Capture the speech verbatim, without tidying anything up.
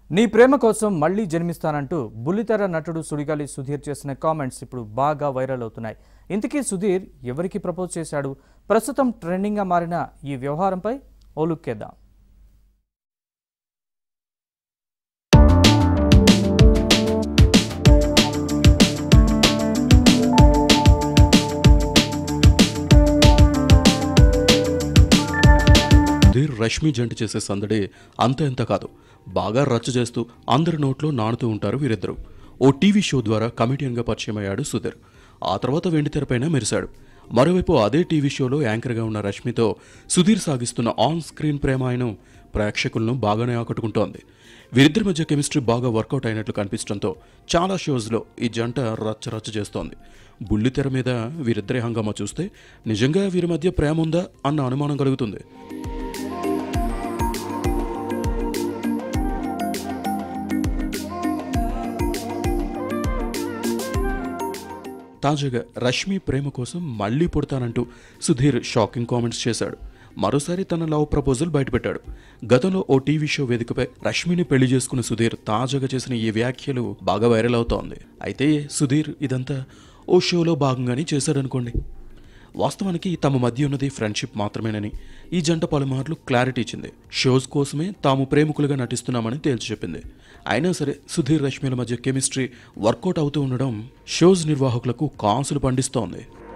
నీ ప్రేమ కోసం మళ్ళీ జన్మిస్తానంటూ బుల్లితెర నటుడు సుడిగాలి సుధీర్ చేసిన కామెంట్స్ ఇప్పుడు బాగా వైరల్ అవుతున్నాయి. ఇంతకీ సుధీర్ ఎవరికి ప్రపోజ్ చేశాడు? ప్రస్తుతం ట్రెండింగ్గా మారిన ఈ వ్యవహారంపై ఓ లుక్ చేద్దాం. సుధీర్ రష్మి జంట చేసే సందడి అంత ఎంత కాదు, బాగా రచ్చ చేస్తూ అందరి నోట్లో నానుతూ ఉంటారు వీరిద్దరూ. ఓ టీవీ షో ద్వారా కమెడియన్గా పరిచయం అయ్యాడు సుధీర్. ఆ తర్వాత వెండితెరపైన మెరిశాడు. మరోవైపు అదే టీవీ షోలో యాంకర్గా ఉన్న రష్మితో సుధీర్ సాగిస్తున్న ఆన్ స్క్రీన్ ప్రేమ ఆయన ప్రేక్షకులను బాగానే ఆకట్టుకుంటోంది. వీరిద్దరి మధ్య కెమిస్ట్రీ బాగా వర్కౌట్ అయినట్లు కనిపించడంతో చాలా షోస్లో ఈ జంట రచ్చ రచ్చ చేస్తోంది. బుల్లితెర మీద వీరిద్దరి హంగామా చూస్తే నిజంగా వీరి మధ్య ప్రేమ ఉందా అన్న అనుమానం కలుగుతుంది. తాజాగా రష్మి ప్రేమ కోసం మళ్లీ పుడతానంటూ సుధీర్ షాకింగ్ కామెంట్స్ చేశాడు. మరోసారి తన లవ్ ప్రపోజల్ బయటపెట్టాడు. గతంలో ఓ టీవీ షో వేదికపై రష్మిని పెళ్లి చేసుకున్న సుధీర్ తాజాగా చేసిన ఈ వ్యాఖ్యలు బాగా వైరల్ అవుతోంది. అయితే సుధీర్ ఇదంతా ఓ షోలో భాగంగానే చేశాడనుకోండి. వాస్తవానికి తమ మధ్య ఉన్నది ఫ్రెండ్షిప్ మాత్రమేనని ఈ జంట పలుమార్లు క్లారిటీ ఇచ్చింది. షోస్ కోసమే తాము ప్రేమికులుగా నటిస్తున్నామని తేల్చి చెప్పింది. అయినా సరే సుధీర్ రష్మిల మధ్య కెమిస్ట్రీ వర్కౌట్ అవుతూ ఉండడం షోస్ నిర్వాహకులకు కాసులు పండిస్తోంది.